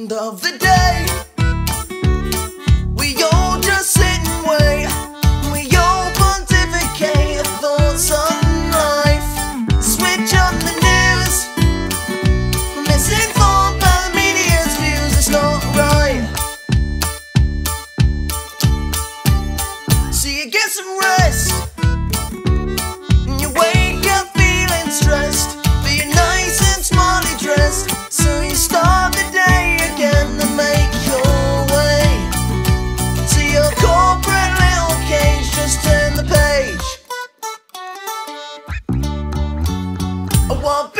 end of the day, we all just sit and wait. We all pontificate our thoughts on life. Switch on the news, misinformed by the media's views. It's not right. So you get some rest, and you wake up feeling stressed, but you're nice and smartly dressed. So you start the day again and make your way to your corporate little cage. Just turn the page. I want